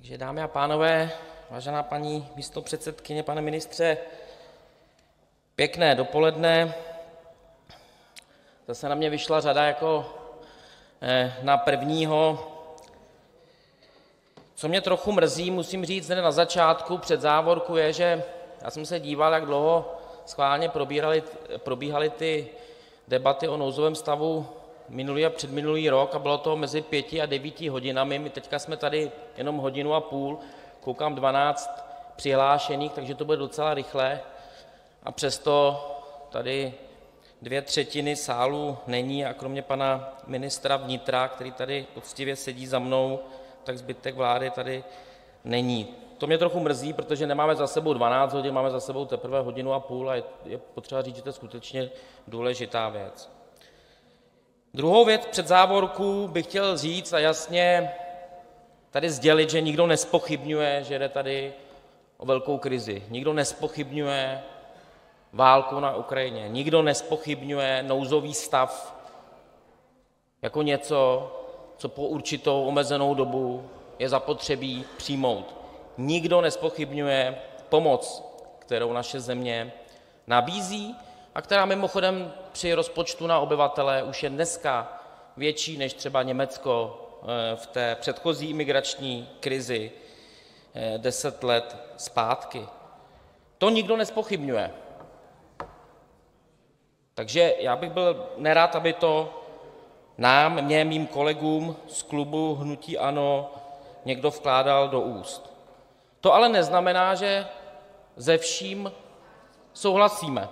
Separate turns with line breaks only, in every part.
Takže dámy a pánové, vážená paní místopředsedkyně, pane ministře, pěkné dopoledne. Zase na mě vyšla řada jako na prvního. Co mě trochu mrzí, musím říct hned na začátku, před závorku, je, že já jsem se díval, jak dlouho schválně probíhaly ty debaty o nouzovém stavu minulý a předminulý rok a bylo to mezi 5 a 9 hodinami. My teďka jsme tady jenom hodinu a půl, koukám 12 přihlášených, takže to bude docela rychle a přesto tady 2/3 sálu není a kromě pana ministra vnitra, který tady poctivě sedí za mnou, tak zbytek vlády tady není. To mě trochu mrzí, protože nemáme za sebou 12 hodin, máme za sebou teprve hodinu a půl a je potřeba říct, že to je skutečně důležitá věc. Druhou věc před závorku bych chtěl říct a jasně tady sdělit, že nikdo nezpochybňuje, že jde tady o velkou krizi. Nikdo nezpochybňuje válku na Ukrajině. Nikdo nezpochybňuje nouzový stav jako něco, co po určitou omezenou dobu je zapotřebí přijmout. Nikdo nezpochybňuje pomoc, kterou naše země nabízí a která mimochodem při rozpočtu na obyvatele už je dneska větší než třeba Německo v té předchozí imigrační krizi 10 let zpátky. To nikdo nezpochybňuje. Takže já bych byl nerad, aby to mým kolegům z klubu hnutí ANO někdo vkládal do úst. To ale neznamená, že se vším souhlasíme.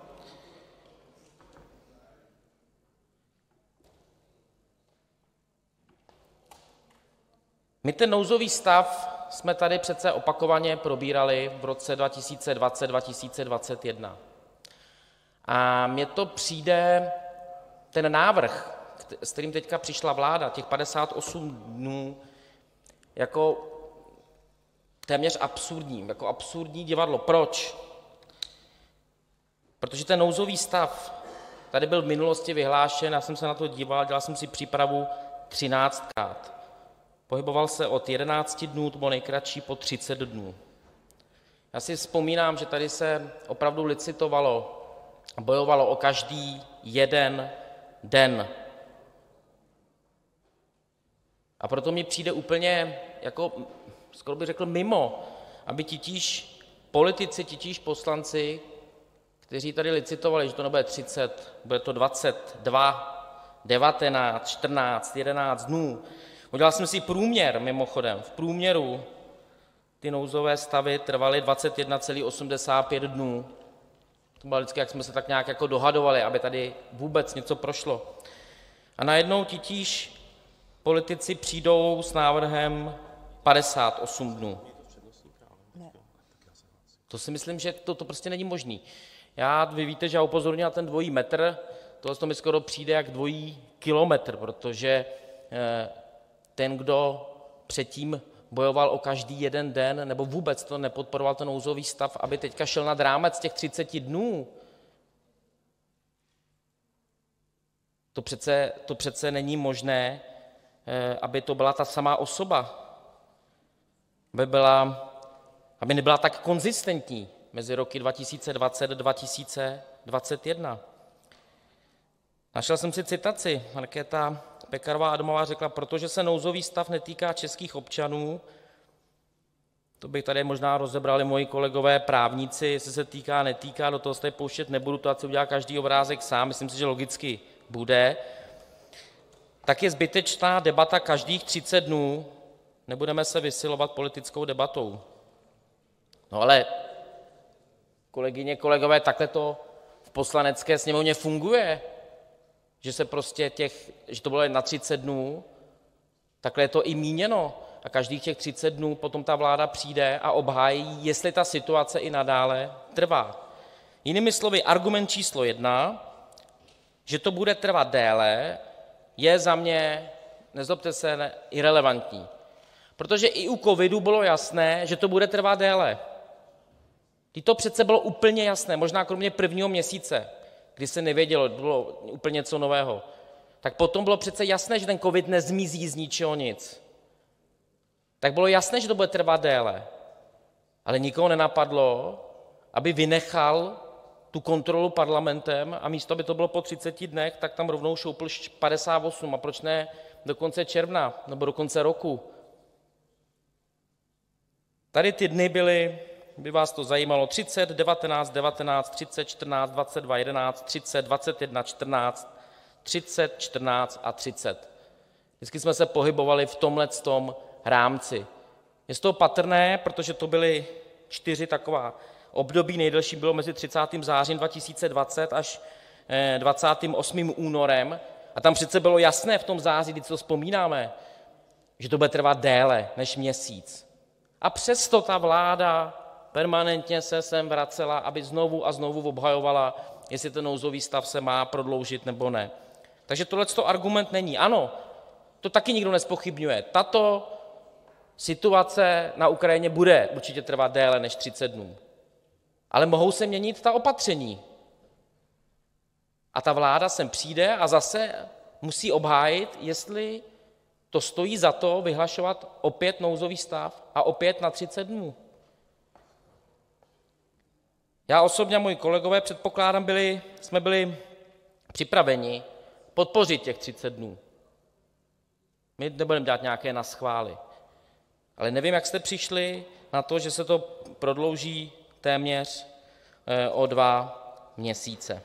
My ten nouzový stav jsme tady přece opakovaně probírali v roce 2020, 2021. A mně to přijde, ten návrh, s kterým teďka přišla vláda, těch 58 dnů, jako téměř absurdní, jako absurdní divadlo. Proč? Protože ten nouzový stav tady byl v minulosti vyhlášen, já jsem se na to díval, dělal jsem si přípravu 13krát. Pohyboval se od 11 dnů, to bylo nejkratší, po 30 dnů. Já si vzpomínám, že tady se opravdu licitovalo, bojovalo o každý jeden den. A proto mi přijde úplně, jako skoro bych řekl mimo, aby titíž politici, titíž poslanci, kteří tady licitovali, že to nebude 30, bude to 22, 19, 14, 11 dnů. Udělal jsem si průměr mimochodem. V průměru ty nouzové stavy trvaly 21,85 dnů. To bylo vždycky, jak jsme se tak nějak jako dohadovali, aby tady vůbec něco prošlo. A najednou titíž politici přijdou s návrhem 58 dnů. To si myslím, že to prostě není možné. Vy víte, že já upozorňuji na ten dvojí metr, tohle mi skoro přijde jak dvojí kilometr, protože ten, kdo předtím bojoval o každý jeden den, nebo vůbec to nepodporoval ten nouzový stav, aby teďka šel nad rámec těch 30 dnů, to přece není možné, aby to byla ta samá osoba, aby nebyla tak konzistentní mezi roky 2020 a 2021. Našel jsem si citaci. Markéta Pekarová Adamová řekla, protože se nouzový stav netýká českých občanů, to bych tady možná rozebrali moji kolegové právníci, jestli se týká, netýká, do toho se tady pouštět nebudu, to ať si udělá každý obrázek sám, myslím si, že logicky bude, tak je zbytečná debata každých 30 dnů, nebudeme se vysilovat politickou debatou. No ale, kolegyně, kolegové, takhle to v Poslanecké sněmovně funguje, že se prostě že to bylo na 30 dnů, takhle je to i míněno a každých těch 30 dnů potom ta vláda přijde a obhájí, jestli ta situace i nadále trvá. Jinými slovy, argument číslo 1, že to bude trvat déle, je za mě, nezlobte se, irelevantní. Protože i u covidu bylo jasné, že to bude trvat déle. To přece bylo úplně jasné, možná kromě prvního měsíce, kdy se nevědělo, bylo úplně něco nového. Tak potom bylo přece jasné, že ten covid nezmizí z ničeho nic. tak bylo jasné, že to bude trvat déle, ale nikoho nenapadlo, aby vynechal tu kontrolu Parlamentem a místo, aby to bylo po 30 dnech, tak tam rovnou šoupl 58, a proč ne do konce června nebo do konce roku. Tady ty dny byly, by vás to zajímalo, 30, 19, 19, 30, 14, 22, 11, 30, 21, 14, 30, 14 a 30. Vždycky jsme se pohybovali v tomhletom rámci. Je z toho patrné, protože to byly 4 taková období, nejdelší bylo mezi 30. zářím 2020 až 28. únorem, a tam přece bylo jasné v tom září, když to vzpomínáme, že to bude trvat déle než měsíc. A přesto ta vláda permanentně se sem vracela, aby znovu a znovu obhajovala, jestli ten nouzový stav se má prodloužit nebo ne. Takže tohleto argument není. Ano, to taky nikdo nezpochybňuje. Tato situace na Ukrajině bude určitě trvat déle než 30 dnů. Ale mohou se měnit ta opatření. A ta vláda sem přijde a zase musí obhájit, jestli to stojí za to vyhlašovat opět nouzový stav a opět na 30 dnů. Já osobně a moji kolegové, předpokládám, jsme byli připraveni podpořit těch 30 dnů. My nebudeme dělat nějaké naschvály. Ale nevím, jak jste přišli na to, že se to prodlouží téměř o 2 měsíce.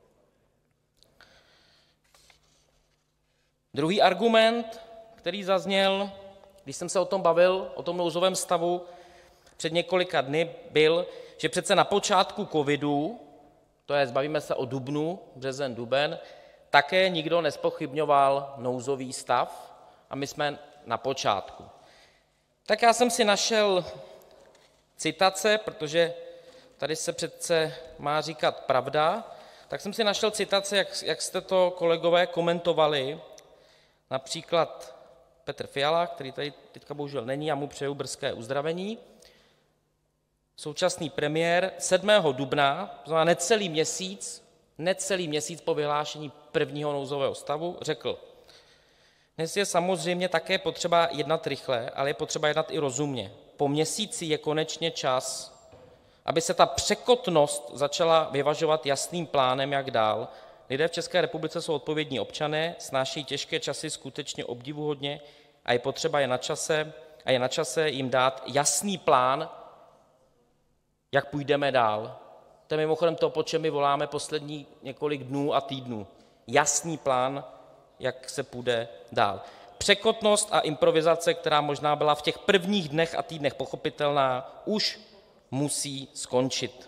Druhý argument, který zazněl, když jsem se o tom bavil, o tom nouzovém stavu před několika dny, byl, že přece na počátku covidu, to je, bavíme se o dubnu, březen, duben, také nikdo nezpochybňoval nouzový stav a my jsme na počátku. Tak já jsem si našel citace, protože tady se přece má říkat pravda, tak jsem si našel citace, jak jste to, kolegové, komentovali, například Petr Fiala, který tady teďka bohužel není, já mu přeju brzké uzdravení, současný premiér 7. dubna, to znamená necelý měsíc po vyhlášení prvního nouzového stavu, řekl: Dnes je samozřejmě také potřeba jednat rychle, ale je potřeba jednat i rozumně. Po měsíci je konečně čas, aby se ta překotnost začala vyvažovat jasným plánem, jak dál. Lidé v České republice jsou odpovědní občané, snášejí těžké časy skutečně obdivuhodně a je potřeba je na čase jim dát jasný plán, jak půjdeme dál. To je mimochodem to, po čem my voláme poslední několik dnů a týdnů. Jasný plán, jak se půjde dál. Překotnost a improvizace, která možná byla v těch prvních dnech a týdnech pochopitelná, už musí skončit.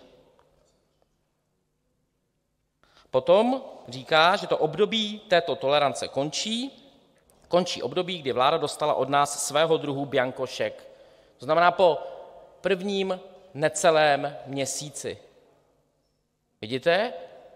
Potom říká, že to období této tolerance končí období, kdy vláda dostala od nás svého druhu bianko šek. To znamená po prvním necelém měsíci. Vidíte?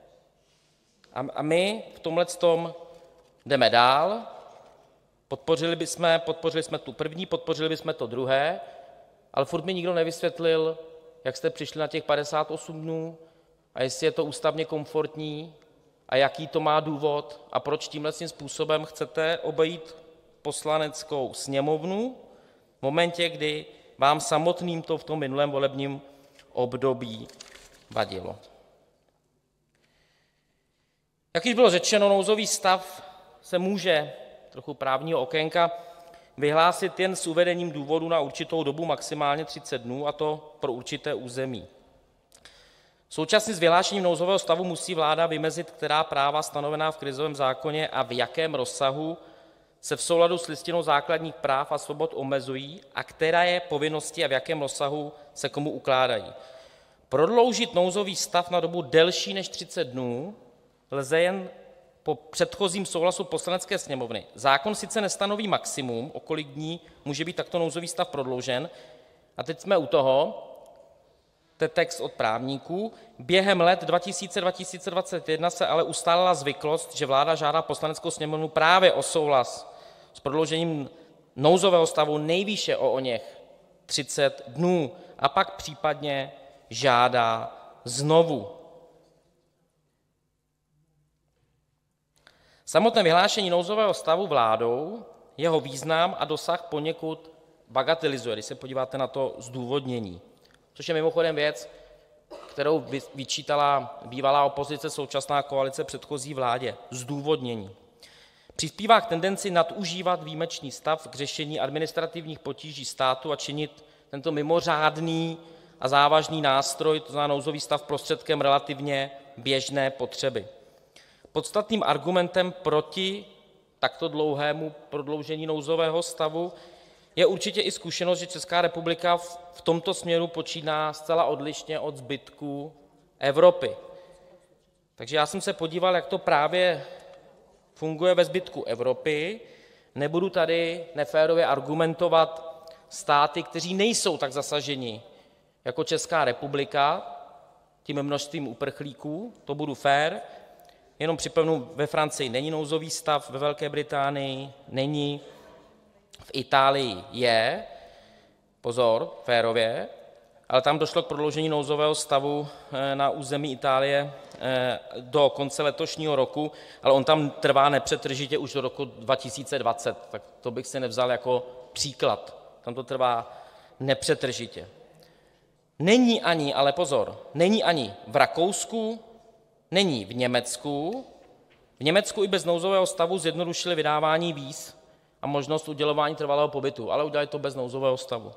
A my v tomhletom jdeme dál, podpořili jsme tu první, podpořili bychom to druhé, ale furt mi nikdo nevysvětlil, jak jste přišli na těch 58 dnů a jestli je to ústavně komfortní a jaký to má důvod a proč tímhle způsobem chcete obejít Poslaneckou sněmovnu v momentě, kdy vám samotným to v tom minulém volebním období vadilo. Jak již bylo řečeno, nouzový stav se může, trochu právního okénka, vyhlásit jen s uvedením důvodu na určitou dobu, maximálně 30 dnů, a to pro určité území. Současně s vyhlášením nouzového stavu musí vláda vymezit, která práva stanovená v krizovém zákoně a v jakém rozsahu se v souladu s Listinou základních práv a svobod omezují a které povinnosti a v jakém rozsahu se komu ukládají. Prodloužit nouzový stav na dobu delší než 30 dnů lze jen po předchozím souhlasu Poslanecké sněmovny. Zákon sice nestanoví maximum, o kolik dní může být takto nouzový stav prodloužen, a teď jsme u toho, to je text od právníků. Během let 2021 se ale ustálila zvyklost, že vláda žádá Poslaneckou sněmovnu právě o souhlas s prodloužením nouzového stavu nejvýše o oněch 30 dnů a pak případně žádá znovu. Samotné vyhlášení nouzového stavu vládou, jeho význam a dosah poněkud bagatelizuje, když se podíváte na to zdůvodnění, což je mimochodem věc, kterou vyčítala bývalá opozice, současná koalice předchozí vládě. Zdůvodnění: přispívá k tendenci nadužívat výjimečný stav k řešení administrativních potíží státu a činit tento mimořádný a závažný nástroj, to znamená nouzový stav, prostředkem relativně běžné potřeby. Podstatným argumentem proti takto dlouhému prodloužení nouzového stavu je určitě i zkušenost, že Česká republika v tomto směru počíná zcela odlišně od zbytku Evropy. Takže já jsem se podíval, jak to právě funguje ve zbytku Evropy. Nebudu tady neférově argumentovat státy, kteří nejsou tak zasaženi jako Česká republika tím množstvím uprchlíků, to budu fér. Jenom připomenu, ve Francii není nouzový stav, ve Velké Británii není, v Itálii je, pozor, férově, ale tam došlo k prodloužení nouzového stavu na území Itálie do konce letošního roku, ale on tam trvá nepřetržitě už do roku 2020, tak to bych si nevzal jako příklad. Tam to trvá nepřetržitě. Není ani, ale pozor, není ani v Rakousku, není v Německu. V Německu i bez nouzového stavu zjednodušili vydávání víz a možnost udělování trvalého pobytu, ale udělali to bez nouzového stavu.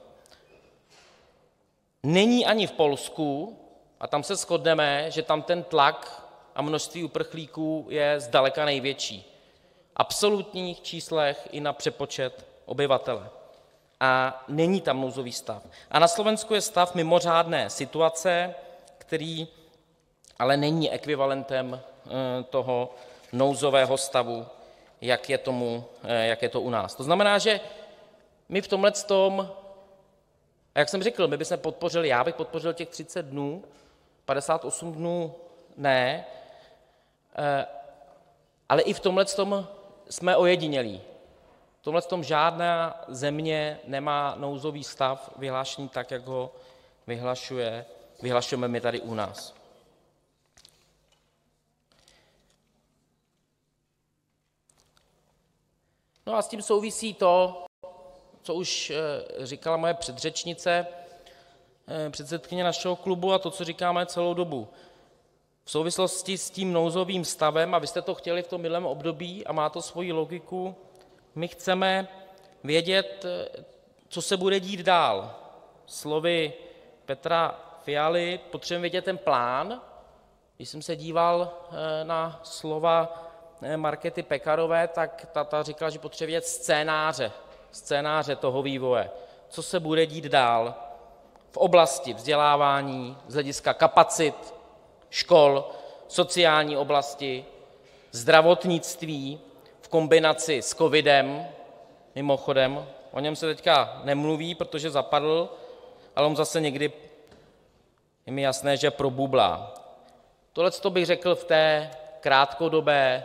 Není ani v Polsku, a tam se shodneme, že tam ten tlak a množství uprchlíků je zdaleka největší. V absolutních číslech i na přepočet obyvatele. A není tam nouzový stav. A na Slovensku je stav mimořádné situace, který ale není ekvivalentem toho nouzového stavu, jak je to u nás. To znamená, že my v tomhletom, a jak jsem řekl, my bychom podpořili, já bych podpořil těch 30 dnů, 58 dnů ne, ale i v tomhletom jsme ojedinělí. V tomhletom žádná země nemá nouzový stav vyhlášený tak, jak ho vyhlašujeme my tady u nás. No a s tím souvisí to, co už říkala moje předřečnice, předsedkyně našeho klubu, a to, co říkáme celou dobu. V souvislosti s tím nouzovým stavem, a vy jste to chtěli v tom minulém období a má to svoji logiku, my chceme vědět, co se bude dít dál. Slovy Petra Fialy potřebujeme vědět ten plán. Když jsem se díval na slova Markéty Pekarové, tak ta říkala, že potřebuje vědět scénáře toho vývoje, co se bude dít dál v oblasti vzdělávání, z hlediska kapacit škol, sociální oblasti, zdravotnictví v kombinaci s covidem. Mimochodem, o něm se teďka nemluví, protože zapadl, ale on zase někdy, je mi jasné, že probublá. Tohleto bych řekl v té krátkodobé,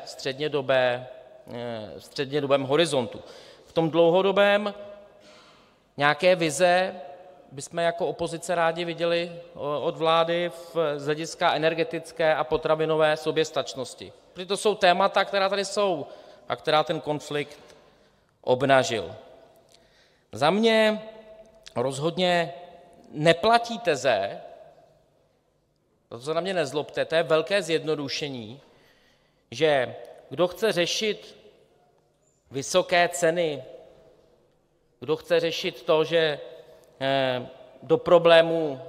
střednědobém horizontu. V tom dlouhodobém nějaké vize bychom jako opozice rádi viděli od vlády z hlediska energetické a potravinové soběstačnosti. Protože to jsou témata, která tady jsou a která ten konflikt obnažil. Za mě rozhodně neplatí teze, to se na mě nezlobte, to je velké zjednodušení, že kdo chce řešit vysoké ceny, kdo chce řešit to, že do problémů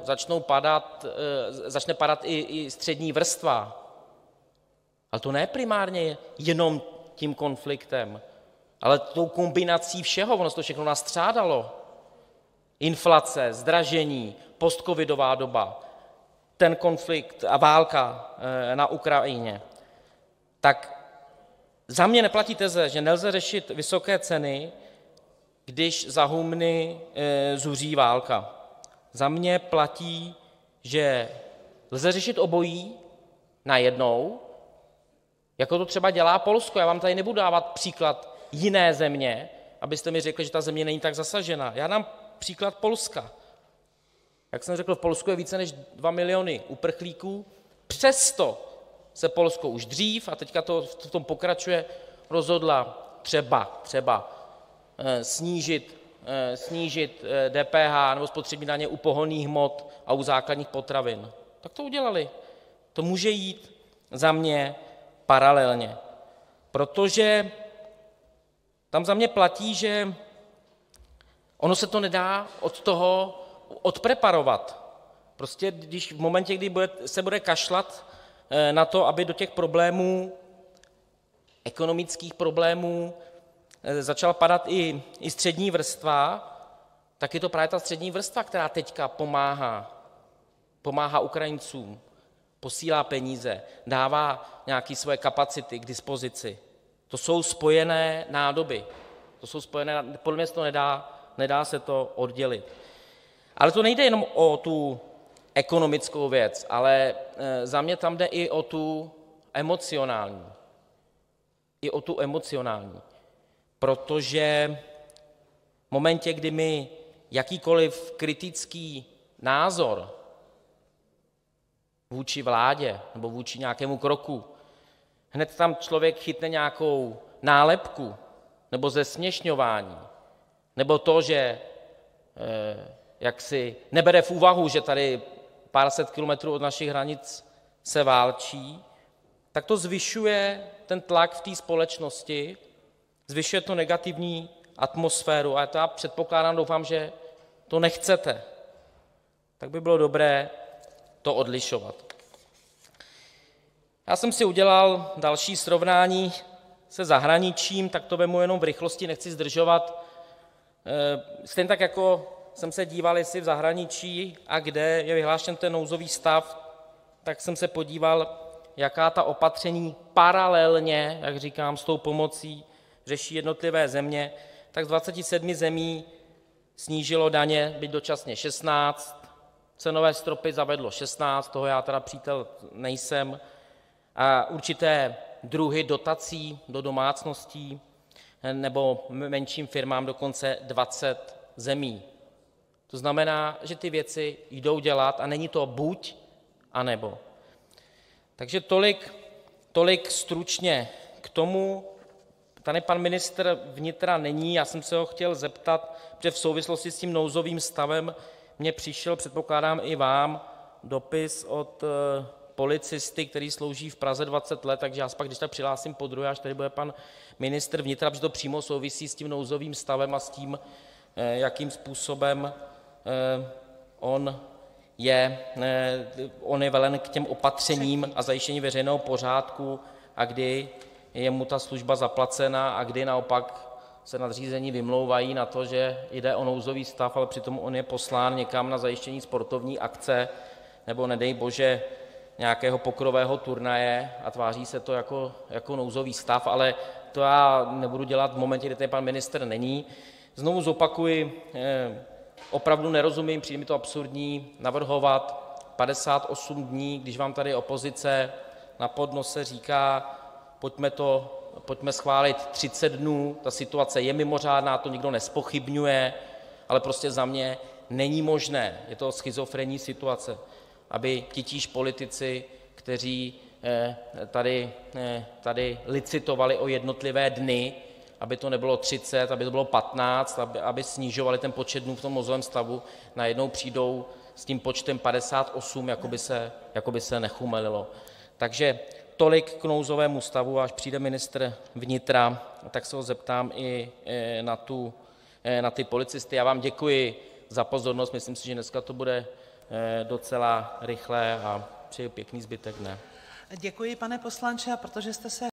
začne padat i střední vrstva, ale to ne primárně jenom tím konfliktem, ale tou kombinací všeho, ono se to všechno nastřádalo. Inflace, zdražení, postcovidová doba, ten konflikt a válka na Ukrajině. Tak za mě neplatí teze, že nelze řešit vysoké ceny, když za humny zuří válka. Za mě platí, že lze řešit obojí najednou, jako to třeba dělá Polsko. Já vám tady nebudu dávat příklad jiné země, abyste mi řekli, že ta země není tak zasažena. Já dám příklad Polska. Jak jsem řekl, v Polsku je více než 2 miliony uprchlíků, přesto se Polsko už dřív, a teďka to v tom pokračuje, rozhodla třeba snížit snížit DPH nebo spotřební daně u pohonných hmot a u základních potravin, tak to udělali. To může jít za mě paralelně, protože tam za mě platí, že ono se to nedá od toho odpreparovat. Prostě když v momentě, kdy se bude kašlat na to, aby do těch problémů, ekonomických problémů, začala padat i střední vrstva, tak je to právě ta střední vrstva, která teďka pomáhá Ukrajincům, posílá peníze, dává nějaké svoje kapacity k dispozici. To jsou spojené nádoby. Podle mě se to nedá se to oddělit. Ale to nejde jenom o tu ekonomickou věc, ale za mě tam jde i o tu emocionální. Protože v momentě, kdy my jakýkoliv kritický názor vůči vládě nebo vůči nějakému kroku, hned tam člověk chytne nějakou nálepku nebo zesměšňování, nebo to, že jaksi nebere v úvahu, že tady pár set kilometrů od našich hranic se válčí, tak to zvyšuje ten tlak v té společnosti, zvyšuje to negativní atmosféru a to já předpokládám, doufám, že to nechcete. Tak by bylo dobré to odlišovat. Já jsem si udělal další srovnání se zahraničím, tak to vezmu jenom v rychlosti, nechci zdržovat. Stejně tak, jako jsem se díval, jestli v zahraničí a kde je vyhlášen ten nouzový stav, tak jsem se podíval, jaká ta opatření paralelně, jak říkám, s tou pomocí řeší jednotlivé země. Tak z 27 zemí snížilo daně, byť dočasně 16, cenové stropy zavedlo 16, toho já teda přítel nejsem, a určité druhy dotací do domácností nebo menším firmám dokonce 20 zemí. To znamená, že ty věci jdou dělat a není to buď, anebo. Takže tolik stručně k tomu. Tady pan ministr vnitra není, já jsem se ho chtěl zeptat, protože v souvislosti s tím nouzovým stavem mně přišel, předpokládám i vám, dopis od policisty, který slouží v Praze 20 let, takže já se pak když tak přihlásím podruhé, až tady bude pan ministr vnitra, protože to přímo souvisí s tím nouzovým stavem a s tím, jakým způsobem on je velen k těm opatřením a zajištění veřejného pořádku a kdy je mu ta služba zaplacena a kdy naopak se nadřízení vymlouvají na to, že jde o nouzový stav, ale přitom on je poslán někam na zajištění sportovní akce nebo nedej bože nějakého pokerového turnaje a tváří se to jako nouzový stav, ale to já nebudu dělat v momentě, kdy tady pan ministr není. Znovu zopakuji, opravdu nerozumím, přijde mi to absurdní navrhovat 58 dní, když vám tady opozice na podnose říká, pojďme schválit 30 dnů, ta situace je mimořádná, to nikdo nezpochybňuje, ale prostě za mě není možné, je to schizofrenní situace, aby titíž politici, kteří tady licitovali o jednotlivé dny, aby to nebylo 30, aby to bylo 15, aby snižovali ten počet dnů v tom nouzovém stavu, najednou přijdou s tím počtem 58, jako by se nechumelilo. Takže tolik k nouzovému stavu, až přijde ministr vnitra, tak se ho zeptám i na ty policisty. Já vám děkuji za pozornost, myslím si, že dneska to bude docela rychlé a přeji pěkný zbytek dne.
Děkuji, pane poslanče, a protože jste se